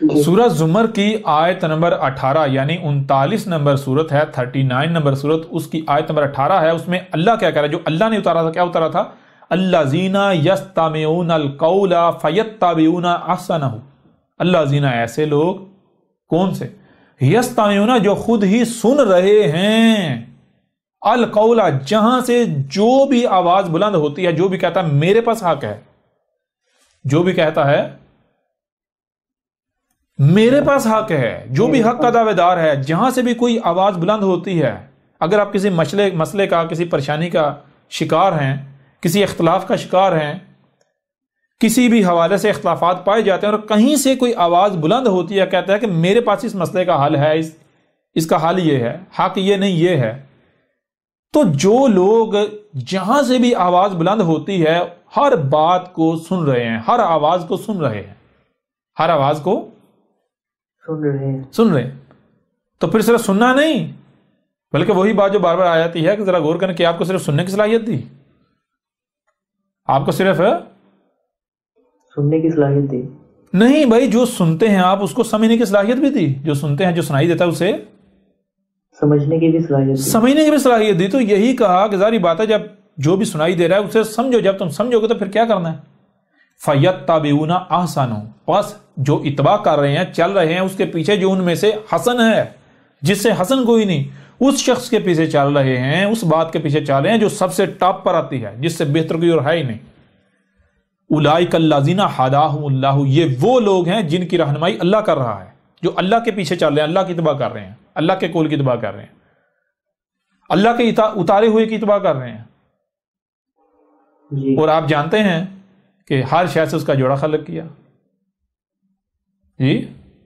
سورہ زمر کی آیت نمبر 18 یعنی 39 نمبر سورت ہے، 39 نمبر سورت، اس کی آیت نمبر 18 ہے. اس میں اللہ کیا کہہ رہا ہے؟ جو اللہ نے اتارا تھا، کیا اتارا تھا؟ الذین یستمعون القول فیتبعون احسنہ. الذین ایسے لوگ، کون سے؟ یستمعون جو خود ہی سن رہے ہیں، القول جہاں سے جو بھی آواز بلند ہوتی ہے، جو بھی کہتا ہے میرے پاس حق ہے، جو بھی کہتا ہے میرے پاس حق ہے، جو بھی حق کا دعوے دار ہے، جہاں سے بھی کوئی آواز بلند ہوتی ہے، اگر آپ کسی مسئلے کا، کسی پریشانی کا شکار ہیں، کسی اختلاف کا شکار ہیں، کسی بھی حوالے سے اختلافات پائے جاتے ہیں اور کہیں سے کوئی آواز بلند ہوتی ہے، کہتا ہے کہ میرے پاس اس مسئلے کا حل ہے، اس کا حل یہ ہے، حق یہ نہیں یہ ہے، تو جو لوگ جہاں سے بھی آواز بلند ہوتی ہے ہر بات کو سن رہے ہیں، ہر آواز کو سن رہے ہیں، ہر آواز کو سن رہے ہیں، تو پھر صرف سننا نہیں بلکہ وہی بات جو بار بار آ جاتی ہے کہ ذرا غور کریں کہ آپ کو صرف سننے کی صلاحیت دی، آپ کو صرف سننے کی صلاحیت دی نہیں بھائی، جو سنتے ہیں آپ اس کو سمجھنے کی صلاحیت بھی دی، جو سنتے ہیں، جو سنائی دیتا ہے اسے سمجھنے کی بھی صلاحیت دی، سمجھنے کی بھی صلاحیت دی. تو یہی کہا کہ ظاہری بات ہے جب جو بھی سنائی دے رہا ہے اسے سمجھو، جب تم سمجھو گے تو پھر کیا کرنا ہے؟ فَيَتَّبِعُونَ أَحْسَنَهُ، بس جو اتباع کر رہے ہیں، چل رہے ہیں اس کے پیچھے، جو ان میں سے حسن ہے، جس سے حسن کوئی نہیں، اس شخص کے پیچھے چل رہے ہیں، اس بات کے پیچھے چل رہے ہیں جو سب سے ٹاپ پر آتی ہے، جس سے بہتر کوئی اور ہے ہی نہیں. اولئک الذین ھداھم اللہ، یہ وہ لوگ ہیں جن کی رہنمائی اللہ کر رہا ہے، جو اللہ کے پیچھے چل رہے ہیں، اللہ کی اتباع کر رہے ہیں، اللہ کے قول کی اتباع کر رہے ہیں، اللہ کے اتارے ہوئے کی اتباع کر رہے ہیں. اور آپ جانتے ہیں کہ ہر شے سے اس کا جوڑا خلق کیا. جی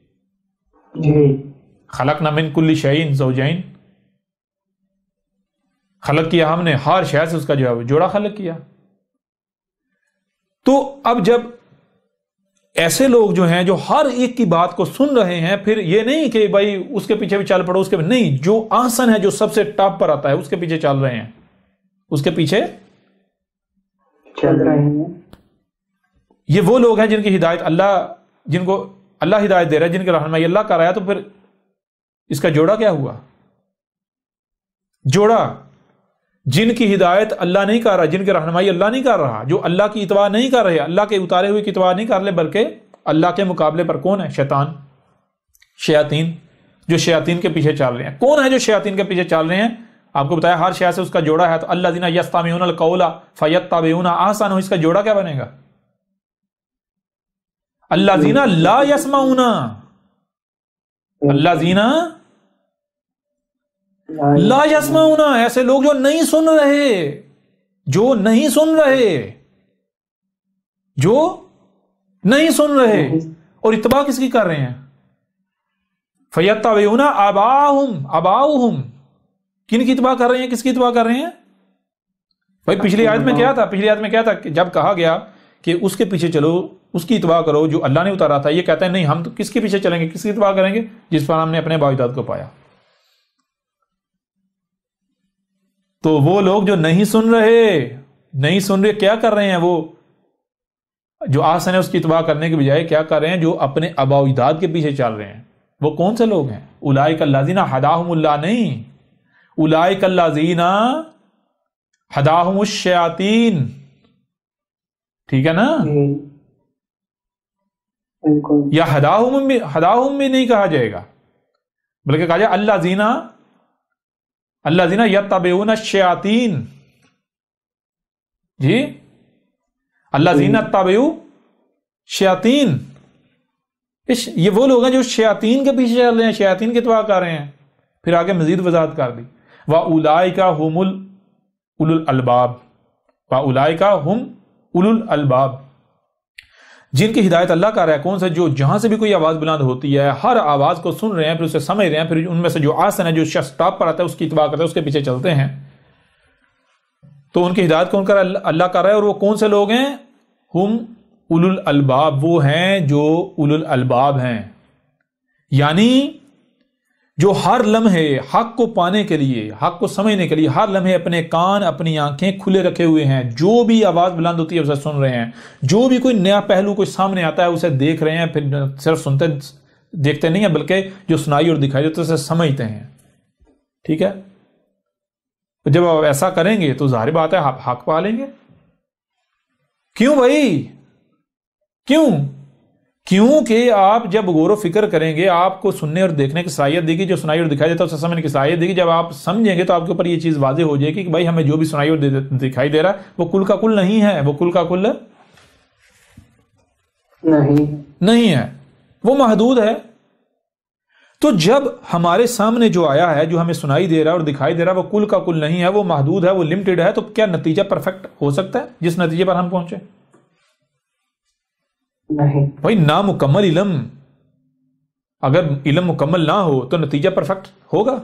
خلقنا من کل شیء زوجین، خلق کیا ہم نے ہر شے سے اس کا جوڑا خلق کیا. تو اب جب ایسے لوگ جو ہیں جو ہر ایک کی بات کو سن رہے ہیں، پھر یہ نہیں کہ بھائی اس کے پیچھے بھی چل پڑو، اس کے نہیں، جو آسن ہے، جو سب سے ٹاپ پر آتا ہے اس کے پیچھے چل رہے ہیں، اس کے پیچھے چل رہے ہیں. یہ وہ لوگ ہیں جن کی ہدایت اللہ، جن کو اللہ ہدایت دے رہا ہے، جن کی رہنمائی اللہ کر رہا ہے. تو پھر اس کا جوڑا کیا ہوا؟ جوڑا جن کی ہدایت اللہ نہیں کر رہا، جن کی رہنمائی اللہ نہیں کر رہا، جو اللہ کی اتباع نہیں کر رہے، اللہ کے اتارے ہوئے کی اتباع نہیں کر رہے، بلکہ اللہ کے مقابلے پر کون ہے؟ شیطان، شیاطین، جو شیاطین کے پیچھے چل رہے ہیں. کون ہے جو شیاطین کے پیچھے چل رہے ہیں؟ آپ کو بتایا ہر شے سے اس کا جوڑا ہے. تو الذین یستمعون القول فیتبعون احسنہ، اس کا جوڑا کیا بنے گا؟ الذین لا یسمعون، الذین لا یسمعون، ایسے لوگ جو نہیں سن رہے، جو نہیں سن رہے، جو نہیں سن رہے. اور اتباع کس کی کر رہے ہیں؟ فیتبعون آباءہم، کن کی اتباع کر رہے ہیں؟ کس کی اتباع کر رہے ہیں بھائی؟ پچھلی آیت میں کیا تھا؟ پچھلی آیت میں کیا تھا کہ جب کہا گیا کہ اس کے پیچھے چلو، اس کی اتباع کرو جو اللہ نے اتارا تھا، یہ کہتا ہے نہیں، ہم تو کس کے پیچھے چلیں گے، کس کی اتباع کریں گے؟ جس پر ہم نے اپنے باوجداد کو پایا. تو وہ لوگ جو نہیں سن رہے کیا کر رہے ہیں؟ وہ جو آسن ہے اس کی اتباع کرنے کے بجائے کیا کر رہے ہیں؟ جو اپنے آباء و اجداد کے پیچھے چل رہے ہیں. وہ کون سے لوگ ہیں؟ اولئک الذین ھداھم اللہ نہیں، اولئک الذین ھداھم الشیاطین. ٹھیک ہے نا؟ یا ہداہم بھی نہیں کہا جائے گا، بلکہ کہا جائے الذین یتبعون الشیاطین. جی الذین اتبعوا شیاطین، یہ وہ لوگ ہیں جو شیاطین کے پیچھے چل رہے ہیں، شیاطین کی اتباع کر رہے ہیں. پھر آگے مزید وضاحت کر دی، وَأُولَئِكَ هُمُ أُولُو الْأَلْبَابِ، وَأُولَئِكَ هُمْ أُولُو الْأَلْبَابِ، جن کی ہدایت اللہ کا رہا ہے. کون سے؟ جو جہاں سے بھی کوئی آواز بلند ہوتی ہے ہر آواز کو سن رہے ہیں، پھر اسے سمجھ رہے ہیں، پھر ان میں سے جو آسن ہے، جو شخص ٹاپ پر آتا ہے اس کی اتباع کرتے ہیں، اس کے پیچھے چلتے ہیں. تو ان کی ہدایت کون کر اللہ کر رہا ہے. اور وہ کون سے لوگ ہیں؟ ہم اولو الالباب، وہ ہیں جو اولو الالباب ہیں، یعنی جو ہر لمحے حق کو پانے کے لیے، حق کو سمجھنے کے لیے ہر لمحے اپنے کان، اپنی آنکھیں کھلے رکھے ہوئے ہیں. جو بھی آواز بلند ہوتی ہے اسے سن رہے ہیں، جو بھی کوئی نیا پہلو کوئی سامنے آتا ہے اسے دیکھ رہے ہیں. پھر صرف دیکھتے نہیں ہیں بلکہ جو سنائی اور دکھائی دیتے اسے سمجھتے ہیں. ٹھیک ہے, جب آپ ایسا کریں گے تو ظاہر بات ہے آپ حق پا لیں گے. کیوں بھائی, کیونکہ آپ جب غور و فکر کریں گے, آپ کو سننے اور دیکھنے کی صلاحیت دے گی, جو سنائی اور دکھائی دیتا ہے اسے سمجھنے کی صلاحیت دے گی. جب آپ سمجھیں گے تو آپ کے اوپر یہ چیز واضح ہو جائے گی کہ بھائی ہمیں جو بھی سنائی اور دکھائی دے رہا ہے وہ کل کا کل نہیں ہے, وہ کل کا کل نہیں ہے, وہ محدود ہے. تو جب ہمارے سامنے جو آیا ہے, جو ہمیں سنائی دے رہا ہے اور دکھائی دے رہا ہے, وہ کل کا کل نہیں ہے, وہ محدود ہے, وہ لمیٹڈ ہے, تو کیا نتیجہ پرفیکٹ ہو سکتا ہے جس نتیجے پر ہم پہنچے؟ نہیں بھائی نامکمل علم, اگر علم مکمل نہ ہو تو نتیجہ پرفیکٹ ہوگا؟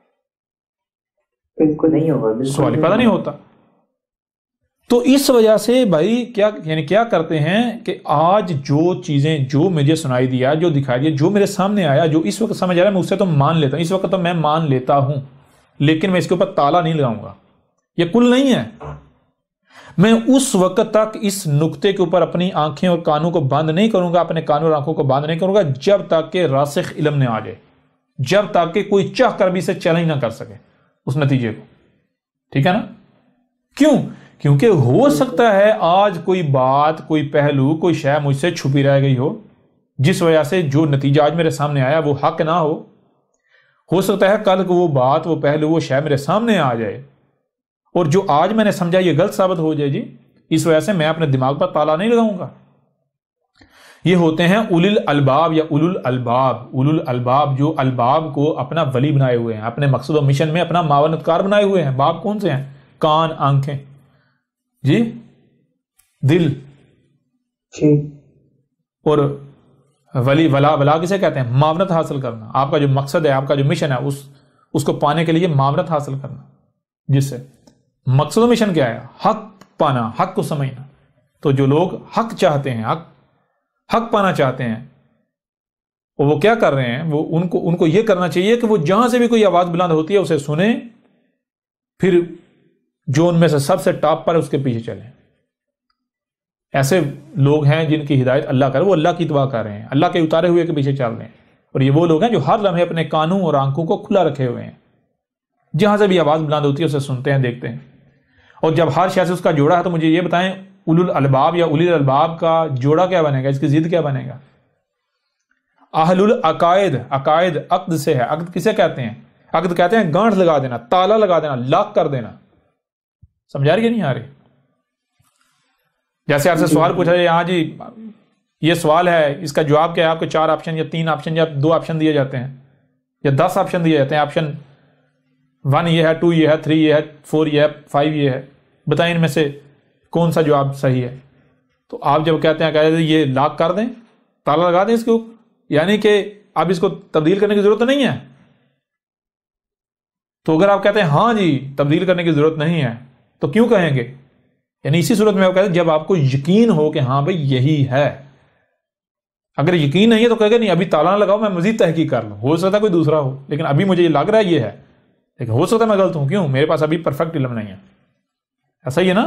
بالکل نہیں ہوگا, سوال ہی پیدا نہیں ہوتا. تو اس وجہ سے بھائی کیا کرتے ہیں کہ آج جو چیزیں جو مجھے سنائی دیا, جو دکھائی دیا, جو میرے سامنے آیا, جو اس وقت سمجھ آ رہا ہے, میں اسے تو مان لیتا ہوں, اس وقت تو میں مان لیتا ہوں, لیکن میں اس کے اوپر تالا نہیں لگاؤں گا. یہ کل نہیں ہے. میں اس وقت تک اس نقطے کے اوپر اپنی آنکھیں اور کانوں کو بند نہیں کروں گا, اپنے کانوں اور آنکھوں کو بند نہیں کروں گا جب تک کہ راسخ علم نہ آ جائے, جب تک کہ کوئی چاہ کر بھی اسے چیلنج نہ کر سکے اس نتیجے کو. ٹھیک ہے نا؟ کیوں؟ کیونکہ ہو سکتا ہے آج کوئی بات, کوئی پہلو, کوئی شے مجھ سے چھپی رہ گئی ہو, جس وجہ سے جو نتیجہ آج میرے سامنے آیا وہ حق نہ ہو سکتا ہے کل کو وہ بات, وہ پہلو, وہ شے میرے سامنے آ جائے اور جو آج میں نے سمجھا یہ غلط ثابت ہو جائے. جی اس وجہ سے میں اپنے دماغ پر تالا نہیں لگاؤں گا. یہ ہوتے ہیں اولو الالباب یا اولو الالباب, جو الباب کو اپنا ولی بنائے ہوئے ہیں, اپنے مقصد و مشن میں اپنا معاونتکار بنائے ہوئے ہیں. باب کون سے ہیں؟ کان, آنکھیں, جی دل, اور ولی ولا کسے کہتے ہیں؟ معاونت حاصل کرنا. آپ کا جو مقصد ہے, آپ کا جو مشن ہے, اس کو پانے کے لیے معاونت حاصل کرنا. جس سے مقصد و مشن کیا ہے؟ حق پانا, حق کو سمجھنا. تو جو لوگ حق چاہتے ہیں, حق پانا چاہتے ہیں, اور وہ کیا کر رہے ہیں, وہ ان کو یہ کرنا چاہیے کہ وہ جہاں سے بھی کوئی آواز بلند ہوتی ہے اسے سنیں, پھر جو ان میں سے سب سے ٹاپ پر ہے اس کے پیچھے چلیں. ایسے لوگ ہیں جن کی ہدایت اللہ کرے, وہ اللہ کی اتباع کر رہے ہیں, اللہ کے اتارے ہوئے کے پیچھے چل رہے ہیں. اور یہ وہ لوگ ہیں جو ہر لمحے اپنے کانوں اور آنکھوں کو کھلا رکھے ہوئے ہیں, جہاں سے بھی آواز بلند ہوتی ہے اسے سنتے ہیں, دیکھتے ہیں. اور جب ہر شے سے اس کا جوڑا ہے تو مجھے یہ بتائیں اولو الالباب یا اولی الالباب کا جوڑا کیا بنے گا, اس کی ضد کیا بنے گا؟ اہل العقائد, عقائد عقد سے ہے. عقد کسے کہتے ہیں؟ عقد کہتے ہیں گانٹھ لگا دینا, تالا لگا دینا, لاک کر دینا. سمجھا رہی ہے نہیں آ رہی؟ جیسے آپ سے سوال پوچھا جائے, ہاں جی یہ سوال ہے, اس کا جواب کیا ہے؟ آپ کو 4 آپشن یا 3 آپشن یا 2 آپشن دیے جاتے ہیں یا 10 آپشن دیے جاتے ہیں. آپشن 1 یہ ہے, 2 یہ ہے, 3 یہ ہے, 4 یہ ہے, 5 یہ ہے. بتائیں ان میں سے کون سا جواب صحیح ہے؟ تو آپ جب کہتے ہیں کہ یہ لاک کر دیں, تالا لگا دیں اس کے اوپر, یعنی کہ اب اس کو تبدیل کرنے کی ضرورت نہیں ہے. تو اگر آپ کہتے ہیں ہاں جی تبدیل کرنے کی ضرورت نہیں ہے, تو کیوں کہیں گے؟ یعنی اسی صورت میں آپ کہتے ہیں جب آپ کو یقین ہو کہ ہاں بھئی یہی ہے. اگر یقین نہیں ہے تو کہے گا نہیں ابھی تالا نہ لگاؤ, میں مزید تحقیق کر لوں, ہو سکتا ہے کوئی دوسرا ہو, لیکن ابھی مجھے یہ لگ رہا ہے یہ ہے, لیکن ہو سکتا ہے میں غلط ہوں. کیوں؟ میرے پاس ابھی پرفیکٹ علم نہیں ہے. ایسا ہی ہے نا؟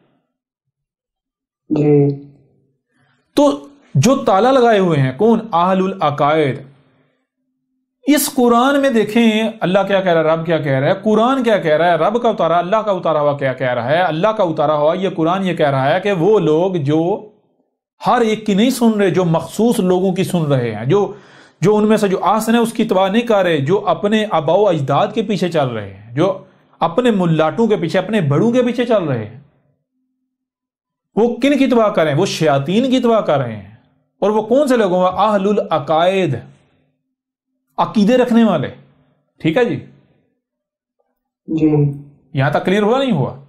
جی. تو جو تالا لگائے ہوئے ہیں کون؟ اہل العقائد. اس قرآن میں دیکھیں اللہ کیا کہہ رہا ہے, رب کیا کہہ رہا ہے, قرآن کیا کہہ رہا ہے, رب کا اتارا, اللہ کا اتارا ہوا کیا کہہ رہا ہے. اللہ کا اتارا ہوا یہ قرآن یہ کہہ رہا ہے کہ وہ لوگ جو ہر ایک کی نہیں سن رہے, جو مخصوص لوگوں کی سن رہے ہیں, جو ان میں سے جو آسن ہے اس کی اتباع نہیں کر رہے, جو اپنے آباء و اجداد کے پیچھے چل رہے ہیں, جو اپنے ملاٹوں کے پیچھے, اپنے بڑوں کے پیچھے چل رہے ہیں, وہ کن کی اتباع کر رہے ہیں؟ وہ شیاطین کی اتباع کر رہے ہیں. اور وہ کون سے لوگ ہیں؟ اہل العقائد, عقیدے رکھنے والے. ٹھیک ہے جی؟ جی یہاں تک کلیئر ہوا نہیں ہوا؟